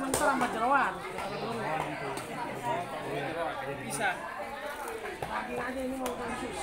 mentor sama jeroan. Bisa. Daging aja ini mau khusus.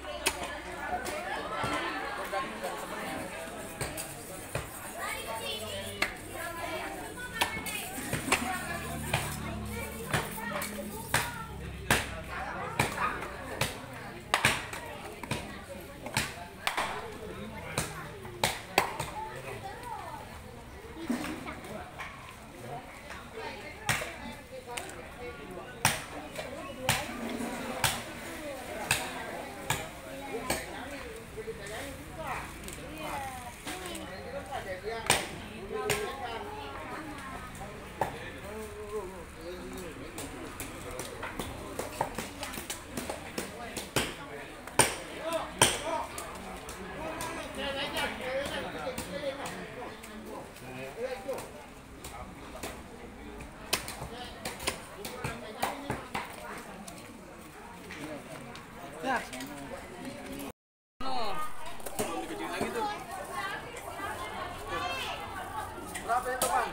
Ya. Berapa itu, Bang?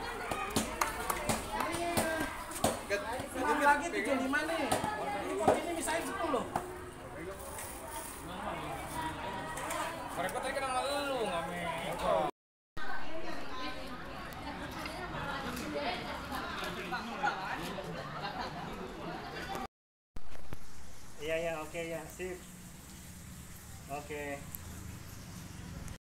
Ini lagi 75 nih. Ini misalnya 10. Mereka